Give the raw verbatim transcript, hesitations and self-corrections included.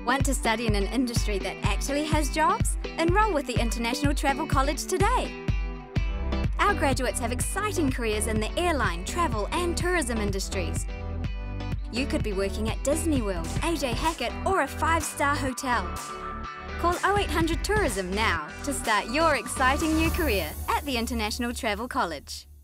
Want to study in an industry that actually has jobs? Enroll with the International Travel College today. Our graduates have exciting careers in the airline, travel and tourism industries. You could be working at Disney World, A J Hackett or a five-star hotel. Call oh eight hundred tourism now to start your exciting new career at the International Travel College.